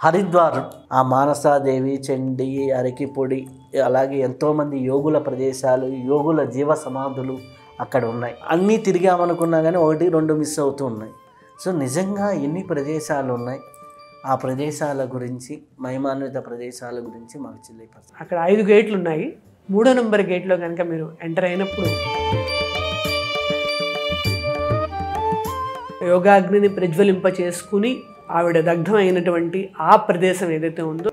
హరిద్వార్ ఆ మానసాదేవి, చండీ, అరకిపొడి, అలాగే ఎంతోమంది యోగుల ప్రదేశాలు, యోగుల జీవ సమాధులు అక్కడ ఉన్నాయి. అన్నీ తిరిగామనుకున్నా కానీ 1-2 మిస్ అవుతూ ఉన్నాయి. సో నిజంగా ఎన్ని ప్రదేశాలు ఉన్నాయి, ఆ ప్రదేశాల గురించి, మహిమాన్విత ప్రదేశాల గురించి మాకు తెలియపరచండి. అక్కడ 5 గేట్లు ఉన్నాయి. 3వ నంబర్ గేట్లో కనుక మీరు ఎంటర్ అయినప్పుడు యోగాగ్నిని ప్రజ్వలింప చేసుకుని ఆవిడ దగ్ధమైనటువంటి ఆ ప్రదేశం ఏదైతే ఉందో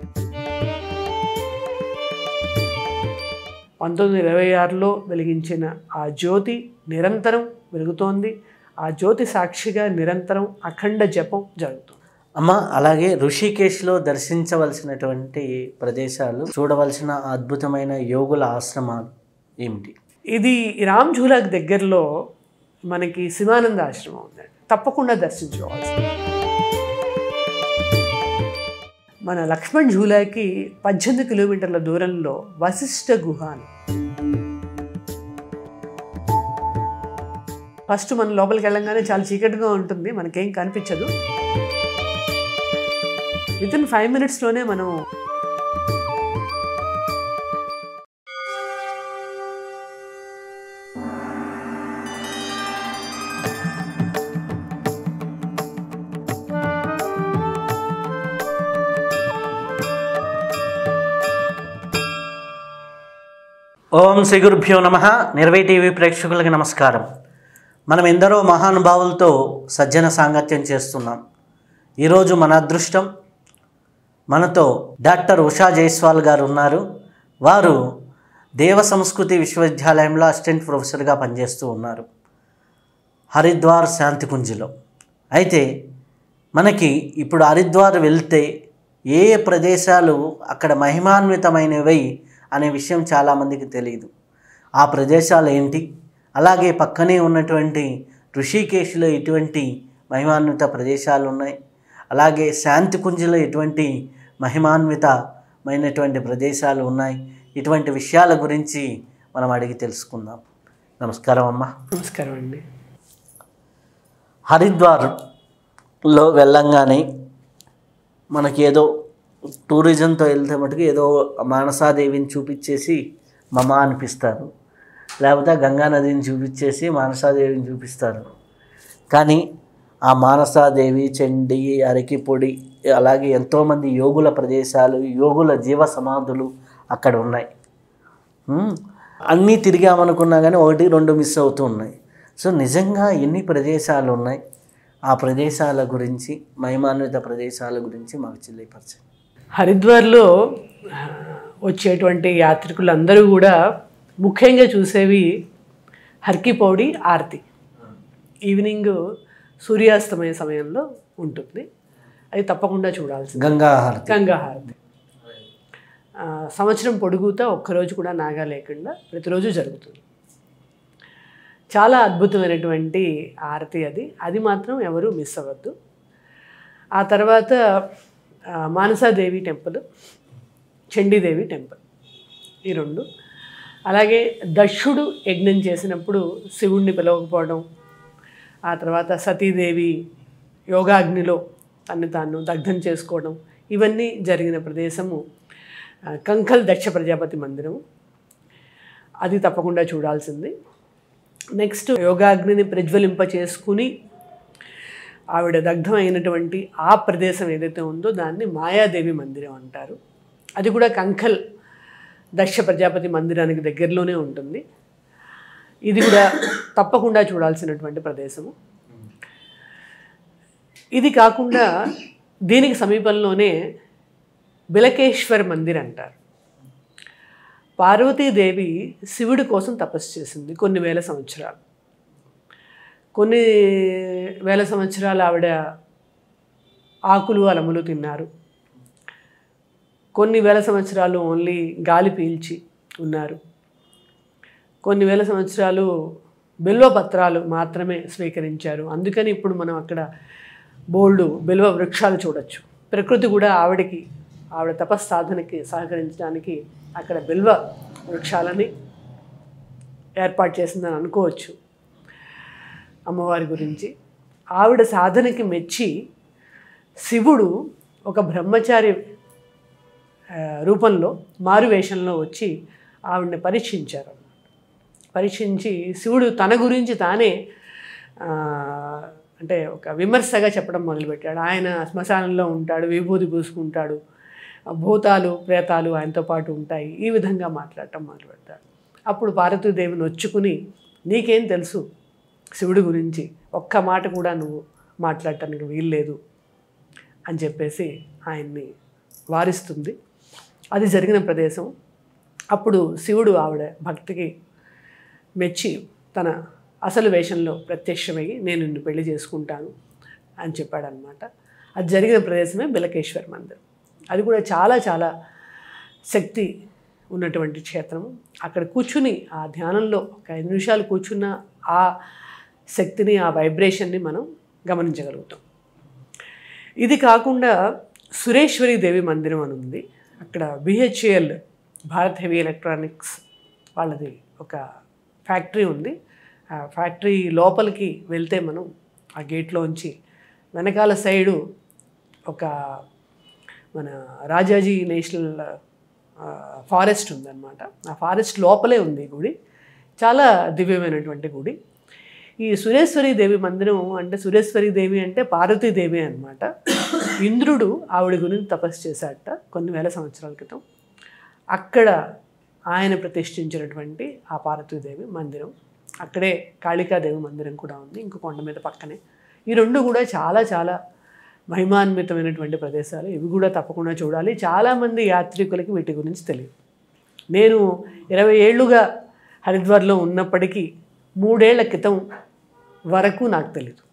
1926లో వెలిగించిన ఆ జ్యోతి నిరంతరం వెలుగుతోంది. ఆ జ్యోతి సాక్షిగా నిరంతరం అఖండ జపం జరుగుతుంది. అమ్మ, అలాగే ఋషికేశ్లో దర్శించవలసినటువంటి ప్రదేశాలు, చూడవలసిన అద్భుతమైన యోగుల ఆశ్రమాలు ఏమిటి? ఇది రామ్ ఝూలాకి దగ్గరలో మనకి శివానంద ఆశ్రమం ఉందండి. తప్పకుండా దర్శించుకోవాల్సింది. మన లక్ష్మణ్ ఝూలాకి 18 కిలోమీటర్ల దూరంలో వశిష్ఠ గుహ అని. ఫస్ట్ మన లోపలికి వెళ్ళంగానే చాలా చీకటిగా ఉంటుంది, మనకేం కనిపించదు. వితిన్ 5 మినిట్స్లోనే మనం ఓం శ్రీ గురుభ్యో నమః. నిర్వై టీవీ ప్రేక్షకులకి నమస్కారం. మనం ఎందరో మహానుభావులతో సజ్జన సాంగత్యం చేస్తున్నాం. ఈరోజు మన అదృష్టం, మనతో డాక్టర్ ఉషా జైస్వాల్ గారు ఉన్నారు. వారు దేవ సంస్కృతి విశ్వవిద్యాలయంలో అసిస్టెంట్ ప్రొఫెసర్గా పనిచేస్తూ ఉన్నారు, హరిద్వార్ శాంతికుంజ్లో. అయితే మనకి ఇప్పుడు హరిద్వార్ వెళ్తే ఏ ప్రదేశాలు అక్కడ మహిమాన్వితమైనవి అనే విషయం చాలామందికి తెలియదు. ఆ ప్రదేశాలు ఏంటి, అలాగే పక్కనే ఉన్నటువంటి ఋషికేశ్లో ఎటువంటి మహిమాన్విత ప్రదేశాలు ఉన్నాయి, అలాగే శాంతికుంజ్లో ఎటువంటి మహిమాన్వితమైనటువంటి ప్రదేశాలు ఉన్నాయి, ఇటువంటి విషయాల గురించి మనం అడిగి తెలుసుకుందాం. నమస్కారం అమ్మ. నమస్కారం అండి. హరిద్వార్లో వెళ్ళంగానే మనకి ఏదో టూరిజంతో వెళ్తే మటుకు ఏదో మానసాదేవిని చూపించేసి మమ అనిపిస్తారు, లేకపోతే గంగానదిని చూపించేసి మానసాదేవిని చూపిస్తారు. కానీ ఆ మానసాదేవి, చండీ, అరకిపొడి, అలాగే ఎంతోమంది యోగుల ప్రదేశాలు, యోగుల జీవ సమాధులు అక్కడ ఉన్నాయి. అన్నీ తిరిగామనుకున్నా కానీ 1-2 మిస్ అవుతూ ఉన్నాయి. సో నిజంగా ఎన్ని ప్రదేశాలు ఉన్నాయి, ఆ ప్రదేశాల గురించి, మహిమాన్విత ప్రదేశాల గురించి మాకు తెలియపరచండి. హరిద్వార్లో వచ్చేటువంటి యాత్రికులందరూ కూడా ముఖ్యంగా చూసేవి హర్కి పౌడి ఆరతి. ఈవినింగ్ సూర్యాస్తమయ సమయంలో ఉంటుంది, అది తప్పకుండా చూడాల్సింది. గంగా హారతి సంవత్సరం పొడుగుతా ఒక్కరోజు కూడా నాగా లేకుండా ప్రతిరోజు జరుగుతుంది. చాలా అద్భుతమైనటువంటి ఆరతి అది మాత్రం ఎవరు మిస్ అవ్వద్దు. ఆ తర్వాత మానసాదేవి టెంపుల్, చండీదేవి టెంపుల్, ఈ 2. అలాగే దక్షుడు యజ్ఞం చేసినప్పుడు శివుణ్ణి పిలవకపోవడం, ఆ తర్వాత సతీదేవి యోగాగ్నిలో తాను దగ్ధం చేసుకోవడం, ఇవన్నీ జరిగిన ప్రదేశము కంఖల్ దక్ష ప్రజాపతి మందిరం. అది తప్పకుండా చూడాల్సింది. నెక్స్ట్ యోగాగ్నిని ప్రజ్వలింప చేసుకుని ఆవిడ దగ్ధమైనటువంటి ఆ ప్రదేశం ఏదైతే ఉందో దాన్ని మాయాదేవి మందిరం అంటారు. అది కూడా కంఖల్ దక్ష ప్రజాపతి మందిరానికి దగ్గరలోనే ఉంటుంది. ఇది కూడా తప్పకుండా చూడాల్సినటువంటి ప్రదేశము. ఇది కాకుండా దీనికి సమీపంలోనే బిలకేశ్వర్ మందిర్ అంటారు. పార్వతీదేవి శివుడి కోసం తపస్సు చేసింది కొన్ని వేల సంవత్సరాలు. కొన్ని వేల సంవత్సరాలు ఆవిడ ఆకులు అలములు తిన్నారు. కొన్ని వేల సంవత్సరాలు ఓన్లీ గాలి పీల్చి ఉన్నారు. కొన్ని వేల సంవత్సరాలు బిల్వ పత్రాలు మాత్రమే స్వీకరించారు. అందుకని ఇప్పుడు మనం అక్కడ బోల్డు బిల్వ వృక్షాలు చూడొచ్చు. ప్రకృతి కూడా ఆవిడ తపస్సాధనకి సహకరించడానికి అక్కడ బిల్వ వృక్షాలని ఏర్పాటు చేసిందని అనుకోవచ్చు. అమ్మవారి గురించి ఆవిడ సాధనకి మెచ్చి శివుడు ఒక బ్రహ్మచారి రూపంలో మారువేషంలో వచ్చి ఆవిడని పరీక్షించారు. పరీక్షించి శివుడు తన గురించి తానే అంటే ఒక విమర్శగా చెప్పడం మొదలుపెట్టాడు. ఆయన శ్మశానంలో ఉంటాడు, విభూతి పూసుకుంటాడు, భూతాలు ప్రేతాలు ఆయనతో పాటు ఉంటాయి, ఈ విధంగా మాట్లాడటం మొదలుపెడతాడు. అప్పుడు పార్వతీదేవి నొచ్చుకుని, నీకేం తెలుసు శివుడి గురించి, ఒక్క మాట కూడా నువ్వు మాట్లాడటానికి వీల్లేదు అని చెప్పేసి ఆయన్ని వారిస్తుంది. అది జరిగిన ప్రదేశం. అప్పుడు శివుడు ఆవిడ భక్తికి మెచ్చి తన అసలు వేషంలో ప్రత్యక్షమయ్యి నేను నిన్ను పెళ్లి చేసుకుంటాను అని చెప్పాడనమాట. అది జరిగిన ప్రదేశమే బిలకేశ్వర్ మందిరం. అది కూడా చాలా చాలా శక్తి ఉన్నటువంటి క్షేత్రము. అక్కడ కూర్చుని ఆ ధ్యానంలో ఒక 5 నిమిషాలు కూర్చున్న ఆ శక్తిని, ఆ వైబ్రేషన్ని మనం గమనించగలుగుతాం. ఇది కాకుండా సురేశ్వరి దేవి మందిరం అని ఉంది. అక్కడ BHEL భారత్ హెవీ ఎలక్ట్రానిక్స్ వాళ్ళది ఒక ఫ్యాక్టరీ ఉంది. ఆ ఫ్యాక్టరీ లోపలికి వెళ్తే మనం ఆ గేట్లోంచి వెనకాల సైడు ఒక మన రాజాజీ నేషనల్ ఫారెస్ట్ ఉందన్నమాట. ఆ ఫారెస్ట్ లోపలే ఉంది గుడి. చాలా దివ్యమైనటువంటి గుడి. ఈ సురేశ్వరి దేవి మందిరం అంటే, సురేశ్వరి దేవి అంటే పార్వతీదేవి అనమాట. ఇంద్రుడు ఆవిడ గురించి తపస్సు చేశాట కొన్ని వేల సంవత్సరాల క్రితం. అక్కడ ఆయన ప్రతిష్ఠించినటువంటి ఆ పార్వతీదేవి మందిరం. అక్కడే కాళికాదేవి మందిరం కూడా ఉంది, ఇంకో కొండ మీద పక్కనే. ఈ రెండు కూడా చాలా చాలా మహిమాన్వితమైనటువంటి ప్రదేశాలు. ఇవి కూడా తప్పకుండా చూడాలి. చాలామంది యాత్రికులకి వీటి గురించి తెలియదు. నేను 20 ఏళ్ళుగా హరిద్వార్లో ఉన్నప్పటికీ 3 ఏళ్ల క్రితం వరకు నాకు తెలీదు.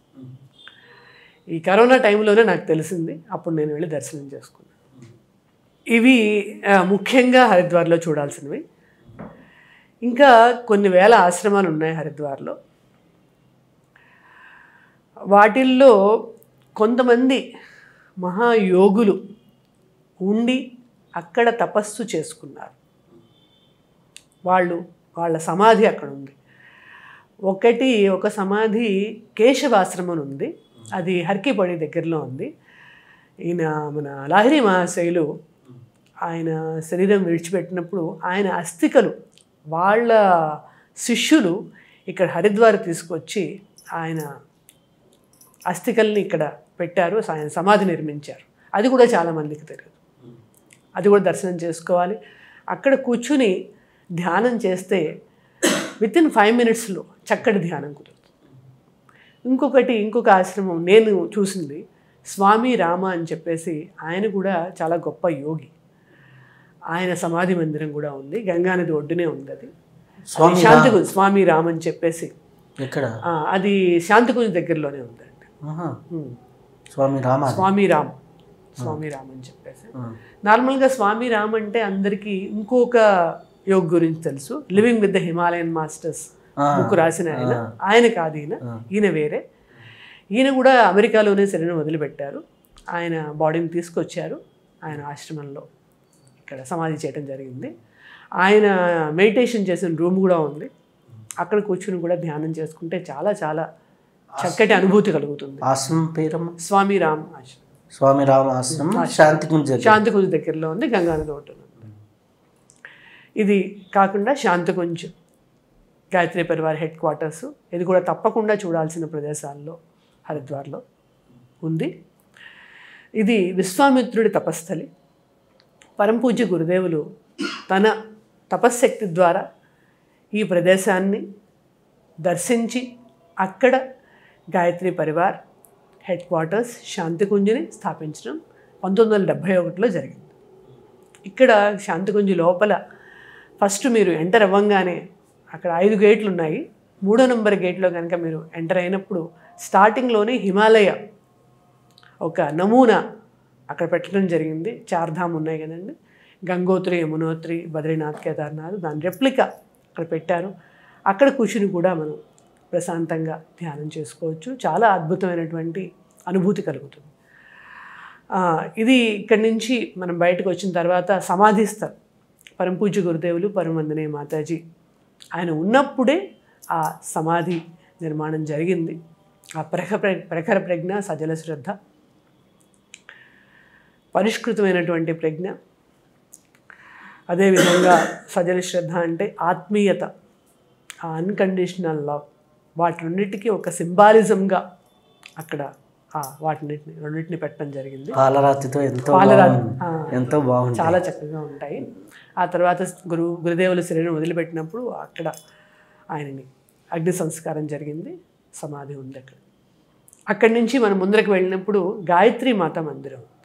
ఈ కరోనా టైంలోనే నాకు తెలిసింది. అప్పుడు నేను వెళ్ళి దర్శనం చేసుకున్నాను. ఇవి ముఖ్యంగా హరిద్వార్లో చూడాల్సినవి. ఇంకా కొన్ని వేల ఆశ్రమాలు ఉన్నాయి హరిద్వార్లో. వాటిల్లో కొంతమంది మహాయోగులు ఉండి అక్కడ తపస్సు చేసుకున్నారు. వాళ్ళ సమాధి అక్కడ ఉంది. ఒక సమాధి కేశవాశ్రమం ఉంది. అది హర్కిపొడి దగ్గరలో ఉంది. ఈయన మన లాహిరి మహాశయులు ఆయన శరీరం విడిచిపెట్టినప్పుడు ఆయన అస్థికలు వాళ్ళ శిష్యులు ఇక్కడ హరిద్వార్ తీసుకొచ్చి ఆయన అస్థికల్ని ఇక్కడ పెట్టారు. ఆయన సమాధి నిర్మించారు. అది కూడా చాలామందికి తెలియదు. అది కూడా దర్శనం చేసుకోవాలి. అక్కడ కూర్చుని ధ్యానం చేస్తే వితిన్ 5 మినిట్స్లో చక్కటి ధ్యానం కుదురుతుంది. ఇంకొక ఆశ్రమం నేను చూసింది స్వామి రామ అని చెప్పేసి. ఆయన కూడా చాలా గొప్ప యోగి. ఆయన సమాధి మందిరం కూడా ఉంది. గంగానది ఒడ్డునే ఉంది. అది శాంతికుంజ్ స్వామి రామ్ అని చెప్పేసి. అది శాంతికుంజ్ దగ్గరలోనే ఉందండి. స్వామి రామ్ అని చెప్పేసి. నార్మల్గా స్వామి రామ్ అంటే అందరికీ ఇంకొక యోగ గురించి తెలుసు. Living with the Himalayan masters book రాసిన ఆయన కాదు. ఈయన వేరే. ఈయన కూడా అమెరికాలోనే శరీరం వదిలిపెట్టారు. ఆయన బాడీని తీసుకొచ్చారు. ఆయన ఆశ్రమంలో ఇక్కడ సమాధి చేయడం జరిగింది. ఆయన మెడిటేషన్ చేసిన రూమ్ కూడా ఉంది. అక్కడ కూర్చుని కూడా ధ్యానం చేసుకుంటే చాలా చాలా చక్కటి అనుభూతి కలుగుతుంది. ఆశ్రమం పేరు స్వామి రామ్ ఆశ్రమం. స్వామి రామ్ ఆశ్రమం శాంతికుంజ్ దగ్గరలో ఉంది. గంగానది ఒడ్డున. ఇది కాకుండా శాంతికుంజ్ గాయత్రి పరివార్ హెడ్ క్వార్టర్స్. ఇది కూడా తప్పకుండా చూడాల్సిన ప్రదేశాల్లో హరిద్వార్లో ఉంది. ఇది విశ్వామిత్రుడి తపస్థలి. పరంపూజ్య గురుదేవులు తన తపశ్శక్తి ద్వారా ఈ ప్రదేశాన్ని దర్శించి అక్కడ గాయత్రి పరివార్ హెడ్ క్వార్టర్స్ శాంతికుంజ్ని స్థాపించడం 1971లో జరిగింది. ఇక్కడ శాంతికుంజ్ లోపల ఫస్ట్ మీరు ఎంటర్ అవ్వంగానే అక్కడ 5 గేట్లు ఉన్నాయి. 3వ నెంబర్ గేట్లో కనుక మీరు ఎంటర్ అయినప్పుడు స్టార్టింగ్లోనే హిమాలయ ఒక నమూనా అక్కడ పెట్టడం జరిగింది. 4 ధామ్ ఉన్నాయి కదండి. గంగోత్రి, యమునోత్రి, బద్రీనాథ్, కేదార్నాథ్. దాని రెప్లికా అక్కడ పెట్టారు. అక్కడ కూర్చుని కూడా మనం ప్రశాంతంగా ధ్యానం చేసుకోవచ్చు. చాలా అద్భుతమైనటువంటి అనుభూతి కలుగుతుంది. ఇది ఇక్కడి నుంచి మనం బయటకు వచ్చిన తర్వాత సమాధిస్తారు. పరంపూజ్య గురుదేవులు పరమందనీయ మాతాజీ ఆయన ఉన్నప్పుడే ఆ సమాధి నిర్మాణం జరిగింది. ఆ ప్రఖర ప్రజ్ఞ, సజల శ్రద్ధ. పరిష్కృతమైనటువంటి ప్రజ్ఞ. అదేవిధంగా సజన శ్రద్ధ అంటే ఆత్మీయత, ఆ అన్కండిషనల్ లవ్, వాటిన్నిటికీ ఒక సింబాలిజంగా అక్కడ రెండింటిని పెట్టడం జరిగింది. పాలరాతితో ఎంతో బాగుంది, చాలా చక్కగా ఉంటాయి. ఆ తర్వాత గురుదేవుల శరీరం వదిలిపెట్టినప్పుడు అక్కడ ఆయనని అగ్ని సంస్కారం జరిగింది, సమాధి ఉంది అక్కడ. అక్కడి నుంచి మనం ముందరకు వెళ్ళినప్పుడు గాయత్రి మాత మందిరం ఉంది.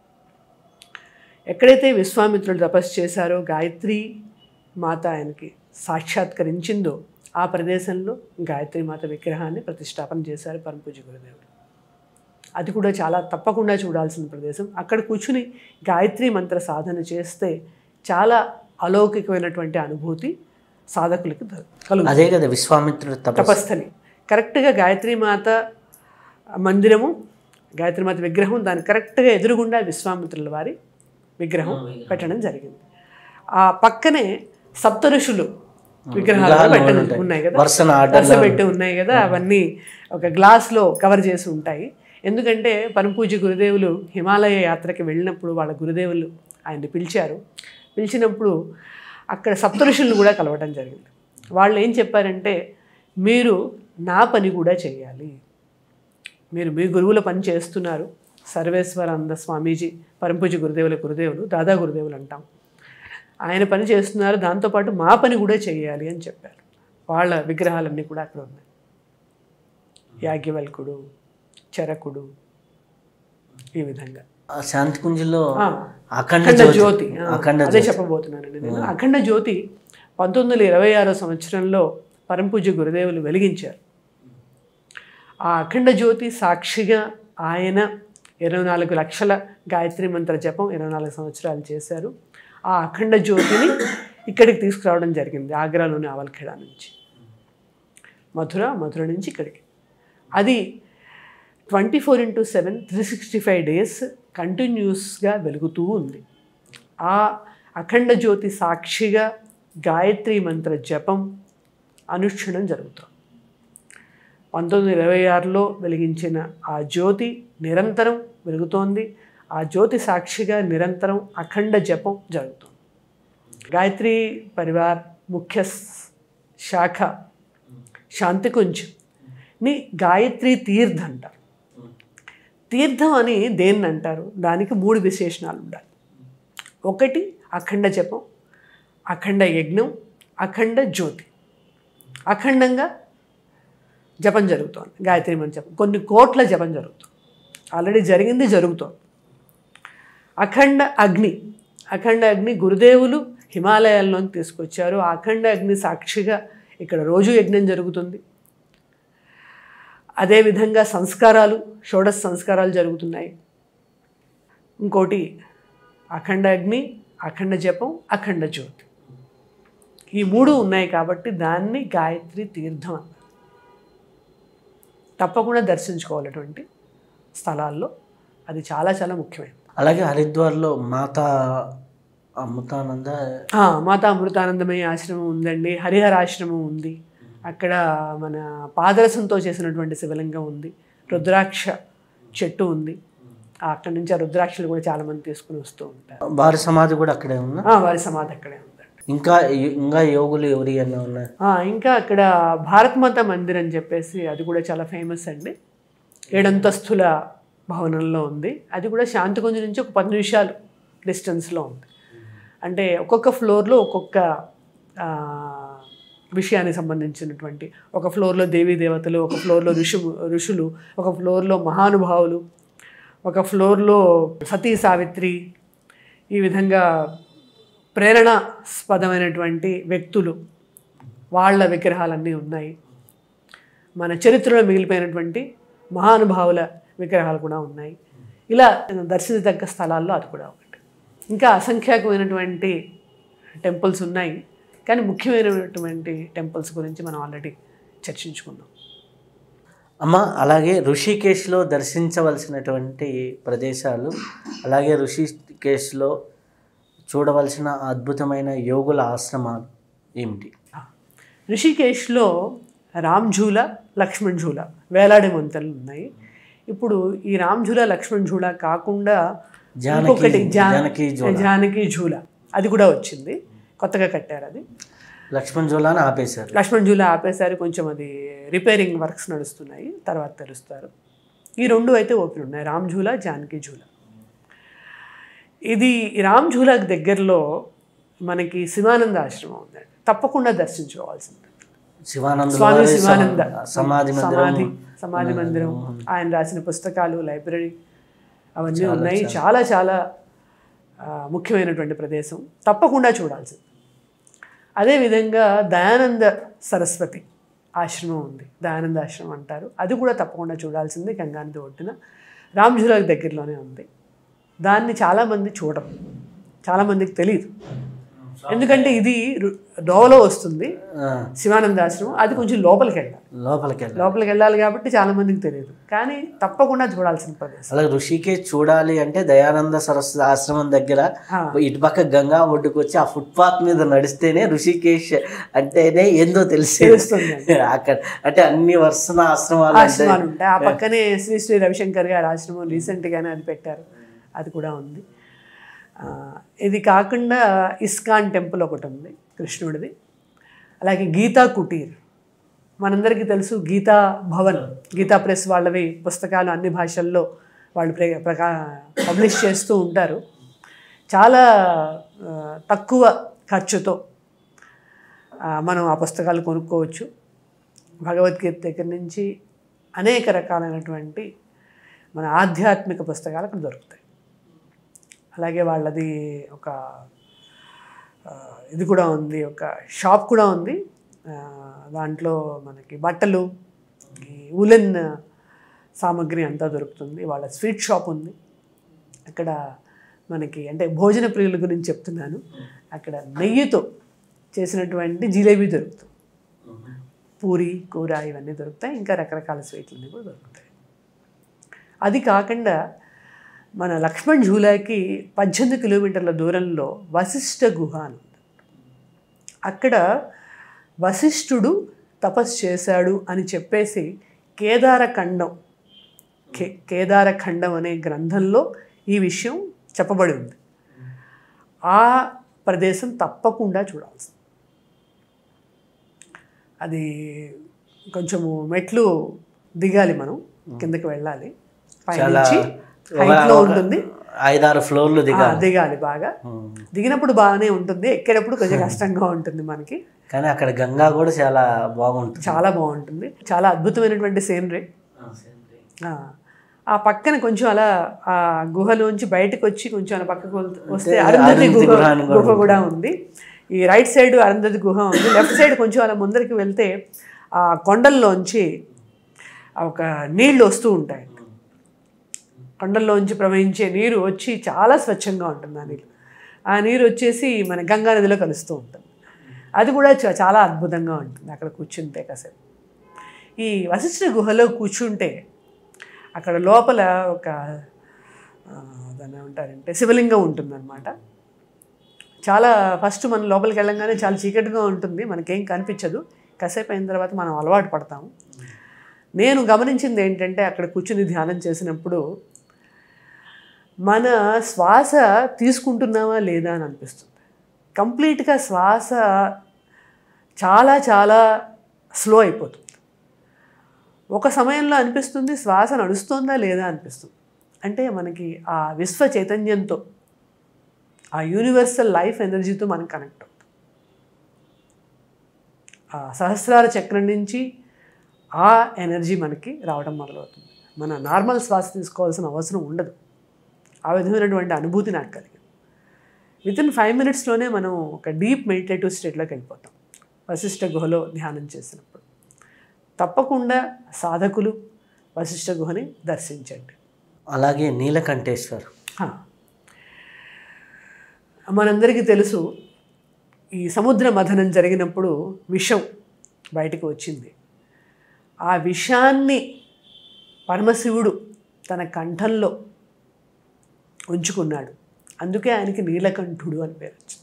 ఎక్కడైతే విశ్వామిత్రుడు తపస్సు చేశారో గాయత్రి మాత ఆయనకి సాక్షాత్కరించిందో ఆ ప్రదేశంలో గాయత్రి మాత విగ్రహాన్ని ప్రతిష్టాపన చేశారు పరమపూజ్య గురుదేవుడు. అది కూడా చాలా తప్పకుండా చూడాల్సిన ప్రదేశం. అక్కడ కూర్చుని గాయత్రి మంత్ర సాధన చేస్తే చాలా అలౌకికమైనటువంటి అనుభూతి సాధకులకి కలుగుతుంది. అదే కదా విశ్వామిత్రుడు తపస్థలి. కరెక్ట్గా గాయత్రి మాత మందిరము, గాయత్రి మాత విగ్రహం, దాని కరెక్ట్గా ఎదురుగుండా విశ్వామిత్రుల వారి విగ్రహం పెట్టడం జరిగింది. ఆ పక్కనే సప్త ఋషులు విగ్రహాలు పెట్టడం ఉన్నాయి కదా, వరుస పెట్టి ఉన్నాయి కదా, అవన్నీ ఒక గ్లాస్లో కవర్ చేసి ఉంటాయి. ఎందుకంటే పరమపూజ్య గురుదేవులు హిమాలయ యాత్రకి వెళ్ళినప్పుడు వాళ్ళ గురుదేవులు ఆయన్ని పిలిచినప్పుడు అక్కడ సప్త ఋషులను కూడా కలవడం జరిగింది. వాళ్ళు ఏం చెప్పారంటే, మీరు నా పని కూడా చేయాలి, మీరు మీ గురువుల పని చేస్తున్నారు. సర్వేశ్వరానంద స్వామీజీ పరమపూజ్య గురుదేవులు దాదా గురుదేవులు అంటాం, ఆయన పని చేస్తున్నారు, దాంతోపాటు మా పని కూడా చేయాలి అని చెప్పారు. వాళ్ళ విగ్రహాలన్నీ కూడా అక్కడ ఉన్నాయి. యాజ్ఞవల్కుడు, చరకుడు, ఈ విధంగా. శాంతికుంజలో అఖండ జ్యోతి, అదే చెప్పబోతున్నానండి నేను. అఖండ జ్యోతి 1926 సంవత్సరంలో పరమపూజ్య గురుదేవులు వెలిగించారు. ఆ అఖండ జ్యోతి సాక్షిగా ఆయన 24 లక్షల గాయత్రి మంత్ర జపం 24 సంవత్సరాలు చేశారు. ఆ అఖండ జ్యోతిని ఇక్కడికి తీసుకురావడం జరిగింది, ఆగ్రాలోని ఆవల్ఖేడా నుంచి. మధుర నుంచి ఇక్కడికి. అది 24/7 365 డేస్ కంటిన్యూస్గా వెలుగుతూ ఉంది. ఆ అఖండ జ్యోతి సాక్షిగా గాయత్రి మంత్ర జపం అనుష్ఠానం జరుగుతుంది. 1926లో వెలిగించిన ఆ జ్యోతి నిరంతరం వెలుగుతోంది. ఆ జ్యోతి సాక్షిగా నిరంతరం అఖండ జపం జరుగుతుంది. గాయత్రి పరివార్ ముఖ్య శాఖ శాంతికుంజ్ని గాయత్రి తీర్థ అంటారు. తీర్థం అని దేన్ని అంటారు? దానికి 3 విశేషణాలు ఉండాలి. ఒకటి అఖండ జపం, అఖండ యజ్ఞం, అఖండ జ్యోతి. అఖండంగా జపం జరుగుతోంది, గాయత్రి మంత్ర జపం కొన్ని కోట్ల జపం జరుగుతుంది, ఆల్రెడీ జరిగింది, జరుగుతోంది. అఖండ అగ్ని గురుదేవులు హిమాలయాల్లోకి తీసుకొచ్చారు. ఆ అఖండ అగ్ని సాక్షిగా ఇక్కడ రోజు యజ్ఞం జరుగుతుంది. అదేవిధంగా సంస్కారాలు, షోడశ సంస్కారాలు జరుగుతున్నాయి. ఇంకోటి అఖండ అగ్ని, అఖండ జపం, అఖండ జ్యోతి, ఈ 3 ఉన్నాయి కాబట్టి దాన్ని గాయత్రి తీర్థం అన్నారు. తప్పకుండా దర్శించుకోవాలటువంటి స్థలాల్లో అది చాలా చాలా ముఖ్యమైనది. అలాగే హరిద్వార్లో మాతా అమృతానందమయ్య ఆశ్రమం ఉందండి, హరిహర ఆశ్రమం ఉంది. అక్కడ మన పాదరసంతో చేసినటువంటి శివలింగం ఉంది, రుద్రాక్ష చెట్టు ఉంది. అక్కడి నుంచి ఆ రుద్రాక్షలు కూడా చాలామంది తీసుకుని వస్తూ ఉంటారు. వారి సమాధి కూడా అక్కడే ఉంది. వారి సమాధి అక్కడే ఉందండి. ఇంకా యోగులు ఎవరి ఉన్నాయి? ఇంకా అక్కడ భారత్ మాత మందిర్ అని చెప్పేసి అది కూడా చాలా ఫేమస్ అండి. 7 అంతస్తుల భవనంలో ఉంది. అది కూడా శాంతికుంజ నుంచి ఒక 10 నిమిషాలు డిస్టెన్స్లో ఉంది. అంటే ఒక్కొక్క ఫ్లోర్లో ఒక్కొక్క విషయానికి సంబంధించినటువంటి, ఒక ఫ్లోర్లో దేవీ దేవతలు, ఒక ఫ్లోర్లో ఋషులు, ఒక ఫ్లోర్లో మహానుభావులు, ఒక ఫ్లోర్లో సతీ సావిత్రి, ఈ విధంగా ప్రేరణాస్పదమైనటువంటి వ్యక్తులు, వాళ్ళ విగ్రహాలన్నీ ఉన్నాయి. మన చరిత్రలో మిగిలిపోయినటువంటి మహానుభావుల విగ్రహాలు కూడా ఉన్నాయి. ఇలా దర్శించదగ్గ స్థలాల్లో అది కూడా ఒకటి. ఇంకా అసంఖ్యాకమైనటువంటి టెంపుల్స్ ఉన్నాయి, కానీ ముఖ్యమైనటువంటి టెంపుల్స్ గురించి మనం ఆల్రెడీ చర్చించుకున్నాం. అమ్మ, అలాగే ఋషికేశ్లో దర్శించవలసినటువంటి ప్రదేశాలు, అలాగే ఋషికేశ్లో చూడవలసిన అద్భుతమైన యోగుల ఆశ్రమాలు ఏమిటి? ఋషికేశ్లో రామ్ఝూలా, లక్ష్మణ్ ఝూలా వేలాడే వంతెనలు ఉన్నాయి. ఇప్పుడు ఈ రామ్ఝూలా, లక్ష్మణ్ ఝూలా కాకుండా ఇంకొకటి జానకి ఝూలా, అది కూడా వచ్చింది, కొత్తగా కట్టారు. అది లక్ష్మణ్ ఝూలాని ఆపేశారు. లక్ష్మణ్ ఝూలా ఆపేశారు, కొంచెం అది రిపేరింగ్ వర్క్స్ నడుస్తున్నాయి, తర్వాత తెలుస్తారు. ఈ రెండు అయితే ఓపెన్ ఉన్నాయి, రామ్ ఝూలా, జానకి ఝూలా. ఇది రామ్ ఝూలాకి దగ్గరలో మనకి శివానంద ఆశ్రమం ఉందండి, తప్పకుండా దర్శించుకోవాల్సింది. స్వామి శివానంద సమాధి మందిరం, ఆయన రాసిన పుస్తకాలు, లైబ్రరీ అవన్నీ ఉన్నాయి. చాలా చాలా ముఖ్యమైనటువంటి ప్రదేశం, తప్పకుండా చూడాల్సింది. అదేవిధంగా దయానంద సరస్వతి ఆశ్రమం ఉంది, దయానంద ఆశ్రమం అంటారు, అది కూడా తప్పకుండా చూడాల్సింది. గంగానది ఒడ్డున రామ్ ఝూలాకి దగ్గరలోనే ఉంది. దాన్ని చాలామంది చూడరు, చాలామందికి తెలియదు. ఎందుకంటే ఇది దోవలో వస్తుంది శివానంద ఆశ్రమం, అది కొంచెం లోపలికి వెళ్ళాలి కాబట్టి చాలా మందికి తెలియదు, కానీ తప్పకుండా చూడాల్సిన ప్రదేశం. అలాగే ఋషికేశ్ చూడాలి అంటే దయానంద సరస్వతి ఆశ్రమం దగ్గర ఇటుపక్క గంగా ఒడ్డుకు వచ్చి ఆ ఫుట్పాత్ మీద నడిస్తేనే ఋషికేశ్ అంటేనే ఏందో తెలుస్తుంది. అక్కడ అంటే అన్ని వరుసన ఆశ్రమాలు ఉంటాయి. ఆ పక్కనే శ్రీ శ్రీ రవిశంకర్ గారి ఆశ్రమం రీసెంట్గానే అది పెట్టారు, అది కూడా ఉంది. ఇది కాకుండా ఇస్కాన్ టెంపుల్ ఒకటి ఉంది కృష్ణుడిది. అలాగే గీతా కుటీర్, మనందరికీ తెలుసు, గీతా భవన్, గీతా ప్రెస్ వాళ్ళవి పుస్తకాలు అన్ని భాషల్లో వాళ్ళు పబ్లిష్ చేస్తూ ఉంటారు. చాలా తక్కువ ఖర్చుతో మనం ఆ పుస్తకాలు కొనుక్కోవచ్చు. భగవద్గీత దగ్గర నుంచి అనేక రకాలైనటువంటి మన ఆధ్యాత్మిక పుస్తకాలు అక్కడ దొరుకుతాయి. అలాగే వాళ్ళది ఒక ఇది కూడా ఉంది, ఒక షాప్ కూడా ఉంది. దాంట్లో మనకి బట్టలు, ఈ ఉలెన్ సామాగ్రి అంతా దొరుకుతుంది. వాళ్ళ స్వీట్ షాప్ ఉంది అక్కడ. మనకి అంటే భోజన ప్రియుల గురించి చెప్తున్నాను, అక్కడ నెయ్యితో చేసినటువంటి జిలేబీ దొరుకుతుంది, పూరి కూర ఇవన్నీ దొరుకుతాయి, ఇంకా రకరకాల స్వీట్లన్నీ కూడా దొరుకుతాయి. అది కాకుండా మన లక్ష్మణ్ ఝూలాకి 18 కిలోమీటర్ల దూరంలో వశిష్ఠ గుహ అని ఉంది. అక్కడ వశిష్ఠుడు తపస్సు చేశాడు అని చెప్పేసి కేదారఖండం అనే గ్రంథంలో ఈ విషయం చెప్పబడి ఉంది. ఆ ప్రదేశం తప్పకుండా చూడాల్సింది. అది కొంచెము మెట్లు దిగాలి, మనం కిందకి వెళ్ళాలి, పైనుంచి హైట్లో ఉంటుంది, 5-6 ఫ్లోర్లు దిగాలి. బాగా దిగినప్పుడు బాగానే ఉంటుంది, ఎక్కేటప్పుడు కొంచెం కష్టంగా ఉంటుంది మనకి. కానీ అక్కడ గంగా కూడా చాలా బాగుంటుంది, చాలా అద్భుతమైనటువంటి సీనరీ. ఆ పక్కన కొంచెం అలా ఆ గుహలోంచి బయటకు వచ్చి కొంచెం అలా పక్కకు వస్తే అరుంధతి గుహ కూడా ఉంది. ఈ రైట్ సైడ్ అరుంధతి గుహ ఉంది, లెఫ్ట్ సైడ్ కొంచెం అలా ముందరికి వెళ్తే ఆ కొండల్లోంచి ఒక నీళ్లు వస్తూ ఉంటాయి. కొండల్లోంచి ప్రవహించే నీరు వచ్చి చాలా స్వచ్ఛంగా ఉంటుంది. ఆ నీరు వచ్చేసి మన గంగా నదిలో కలుస్తూ ఉంటుంది. అది కూడా చాలా అద్భుతంగా ఉంటుంది అక్కడ కూర్చుంటే కాసేపు. ఈ వశిష్ఠ గుహలో కూర్చుంటే అక్కడ లోపల ఒక దాన్ని ఏమంటారంటే శివలింగం ఉంటుందన్నమాట. చాలా ఫస్ట్ మనం లోపలికి వెళ్ళంగానే చాలా చీకటిగా ఉంటుంది, మనకేం కనిపించదు. కాసేపు అయిన తర్వాత మనం అలవాటు పడతాము. నేను గమనించింది ఏంటంటే అక్కడ కూర్చుని ధ్యానం చేసినప్పుడు మన శ్వాస తీసుకుంటున్నామా లేదా అని అనిపిస్తుంది. కంప్లీట్గా శ్వాస చాలా చాలా స్లో అయిపోతుంది. ఒక సమయంలో అనిపిస్తుంది శ్వాస నడుస్తుందా లేదా అనిపిస్తుంది. అంటే మనకి ఆ విశ్వ చైతన్యంతో, ఆ యూనివర్సల్ లైఫ్ ఎనర్జీతో మనం కనెక్ట్ అవుతాం. ఆ సహస్రార చక్రం నుంచి ఆ ఎనర్జీ మనకి రావడం మొదలవుతుంది. మన నార్మల్ శ్వాస తీసుకోవాల్సిన అవసరం ఉండదు. ఆ విధమైనటువంటి అనుభూతి నాకు కలిగింది. వితిన్ 5 minutesలోనే మనం ఒక డీప్ మెడిటేటివ్ స్టేట్లోకి వెళ్ళిపోతాం వశిష్ఠ గుహలో ధ్యానం చేసినప్పుడు. తప్పకుండా సాధకులు వశిష్ఠ గుహని దర్శించండి. అలాగే నీలకంఠేశ్వర్, మనందరికీ తెలుసు, ఈ సముద్ర మథనం జరిగినప్పుడు విషం బయటకు వచ్చింది. ఆ విషాన్ని పరమశివుడు తన కంఠంలో ఉంచుకున్నాడు, అందుకే ఆయనకి నీలకంఠుడు అని పేరు వచ్చింది.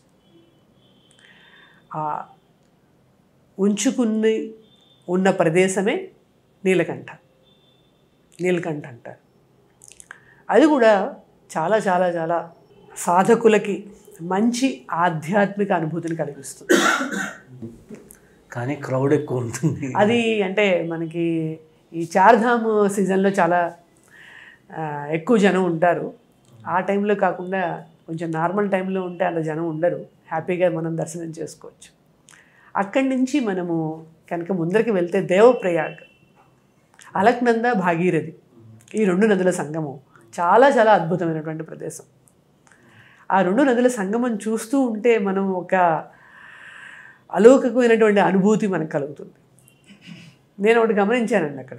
ఆ ఉంచుకుని ఉన్న ప్రదేశమే నీలకంఠ అంటారు. అది కూడా చాలా చాలా చాలా సాధకులకి మంచి ఆధ్యాత్మిక అనుభూతిని కలిగిస్తుంది. కానీ క్రౌడ్ ఎక్కువ ఉంటుంది. అది అంటే మనకి ఈ చార్ధామ్ సీజన్లో చాలా ఎక్కువ జనం ఉంటారు. ఆ టైంలో కాకుండా కొంచెం నార్మల్ టైంలో ఉంటే అంత జనం ఉండరు, హ్యాపీగా మనం దర్శనం చేసుకోవచ్చు. అక్కడి నుంచి మనము కనుక ముందరికి వెళ్తే దేవప్రయాగ్, అలక్నంద, భాగీరథి ఈ 2 నదుల సంగమం చాలా చాలా అద్భుతమైనటువంటి ప్రదేశం. ఆ 2 నదుల సంగమం చూస్తూ ఉంటే మనం ఒక అలౌకికమైనటువంటి అనుభూతి మనకు కలుగుతుంది. నేను ఒకటి గమనించానండి, అక్కడ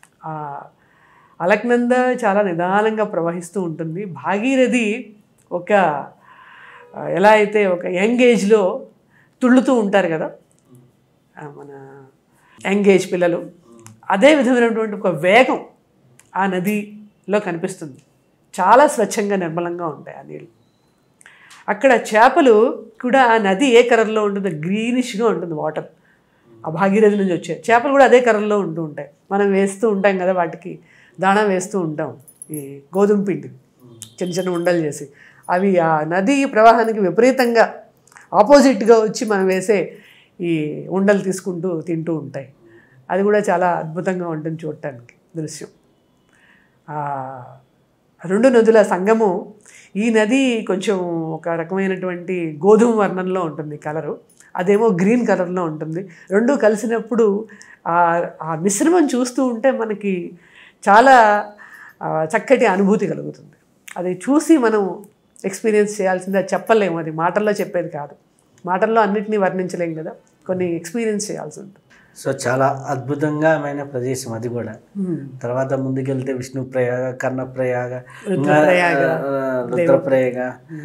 అలక్నంద చాలా నిదానంగా ప్రవహిస్తూ ఉంటుంది. భాగీరథి ఒక ఎలా అయితే ఒక యంగ్ ఏజ్లో తుళ్ళుతూ ఉంటారు కదా మన యంగ్ ఏజ్ పిల్లలు, అదే విధమైనటువంటి ఒక వేగం ఆ నదిలో కనిపిస్తుంది. చాలా స్వచ్ఛంగా నిర్మలంగా ఉంటాయి ఆ నీళ్ళు. అక్కడ చేపలు కూడా ఆ నది ఏ కలర్లో ఉంటుందో గ్రీనిష్గా ఉంటుంది వాటర్. ఆ భాగీరథి నుంచి వచ్చే చేపలు కూడా అదే కలర్లో ఉంటూ ఉంటాయి. మనం వేస్తూ ఉంటాం కదా, వాటికి దాణా వేస్తూ ఉంటాం, ఈ గోధుమ పిండి చిన్న చిన్న ఉండలు చేసి, అవి ఆ నది ప్రవాహానికి విపరీతంగా ఆపోజిట్గా వచ్చి మనం వేసే ఈ ఉండలు తీసుకుంటూ తింటూ ఉంటాయి. అది కూడా చాలా అద్భుతంగా ఉంటుంది చూడటానికి దృశ్యం. 2 నదుల సంగమం. ఈ నది కొంచెం ఒక రకమైనటువంటి గోధుమ వర్ణంలో ఉంటుంది కలరు, అదేమో గ్రీన్ కలర్లో ఉంటుంది. 2 కలిసినప్పుడు ఆ మిశ్రమం చూస్తూ ఉంటే మనకి చాలా చక్కటి అనుభూతి కలుగుతుంది. అది చూసి మనం ఎక్స్పీరియన్స్ చేయాల్సిందే, అది చెప్పలేము, అది మాటల్లో చెప్పేది కాదు. మాటల్లో అన్నిటినీ వర్ణించలేం కదా, కొన్ని ఎక్స్పీరియన్స్ చేయాల్సి ఉంటుంది. సో చాలా అద్భుతంగా అయిన ప్రదేశం అది కూడా. తర్వాత ముందుకెళ్తే విష్ణుప్రయాగ, కర్ణప్రయాగ, రుద్రప్రయాగ,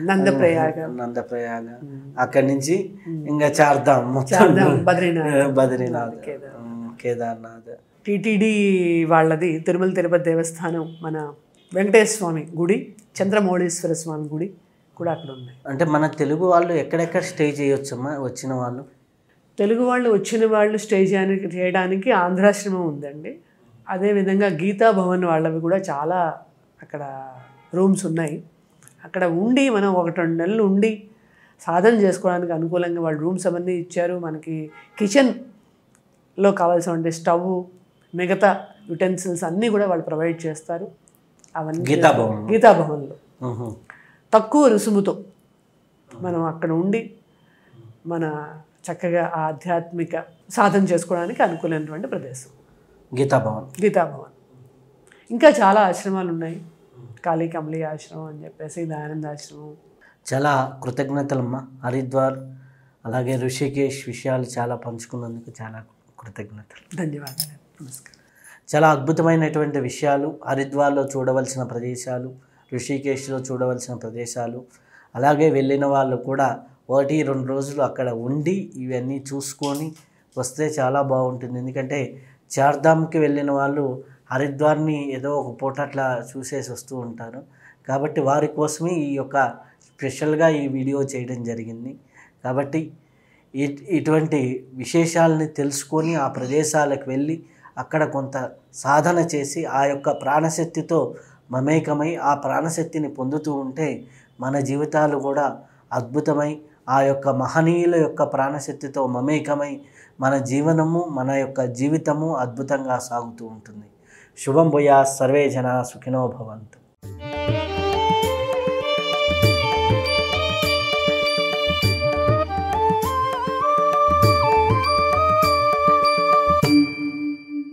నందప్రయాగ, అక్కడి నుంచి ఇంకా చార్ధామ్ మొత్తం, బద్రీనాథ్, కేదార్నాథ్. టీటీడీ వాళ్ళది తిరుమల తిరుపతి దేవస్థానం, మన వెంకటేశ్వర స్వామి గుడి, చంద్రమౌళీశ్వర స్వామి గుడి కూడా అక్కడ ఉన్నాయి. అంటే మన తెలుగు వాళ్ళు ఎక్కడెక్కడ స్టే చేయొచ్చమ్మా? వచ్చిన వాళ్ళు తెలుగు వాళ్ళు వచ్చిన వాళ్ళు స్టే చేయడానికి ఆంధ్రాశ్రమం ఉందండి. అదేవిధంగా గీతా భవన్ వాళ్ళవి కూడా చాలా అక్కడ రూమ్స్ ఉన్నాయి. అక్కడ ఉండి మనం 1-2 నెలలు ఉండి సాధన చేసుకోవడానికి అనుకూలంగా వాళ్ళు రూమ్స్ అవన్నీ ఇచ్చారు. మనకి కిచెన్లో కావాల్సిన స్టవ్, మిగతా యుటెన్సిల్స్ అన్నీ కూడా వాళ్ళు ప్రొవైడ్ చేస్తారు. అవన్నీ గీతా భవన్లో తక్కువ రుసుముతో మనం అక్కడ ఉండి మన చక్కగా ఆధ్యాత్మిక సాధన చేసుకోవడానికి అనుకూలమైనటువంటి ప్రదేశం గీతా భవన్. ఇంకా చాలా ఆశ్రమాలు ఉన్నాయి, కాళీ కమలీ ఆశ్రమం అని చెప్పేసి, దయానంద ఆశ్రమం. చాలా కృతజ్ఞతలమ్మా. హరిద్వార్ అలాగే ఋషికేశ్ విషయాలు చాలా పంచుకున్నందుకు చాలా కృతజ్ఞతలు. ధన్యవాదాలు. నమస్కారం. చాలా అద్భుతమైనటువంటి విషయాలు, హరిద్వార్లో చూడవలసిన ప్రదేశాలు, ఋషికేశ్లో చూడవలసిన ప్రదేశాలు, అలాగే వెళ్ళిన వాళ్ళు కూడా 1-2 రోజులు అక్కడ ఉండి ఇవన్నీ చూసుకొని వస్తే చాలా బాగుంటుంది. ఎందుకంటే చార్ధామ్కి వెళ్ళిన వాళ్ళు హరిద్వార్ని ఏదో ఒక పూట అట్లా చూసేసి వస్తూ ఉంటారు. కాబట్టి వారి కోసమే ఈ యొక్క స్పెషల్గా ఈ వీడియో చేయడం జరిగింది. కాబట్టి ఇటువంటి విశేషాలని తెలుసుకొని ఆ ప్రదేశాలకు వెళ్ళి అక్కడ కొంత సాధన చేసి ఆ యొక్క ప్రాణశక్తితో మమేకమై ఆ ప్రాణశక్తిని పొందుతూ ఉంటే మన జీవితాలు కూడా అద్భుతమై ఆ యొక్క మహనీయుల యొక్క ప్రాణశక్తితో మమేకమై మన జీవనము, మన యొక్క జీవితము అద్భుతంగా సాగుతూ ఉంటుంది. శుభం భూయాత్. సర్వే జనా సుఖినో భవంతు.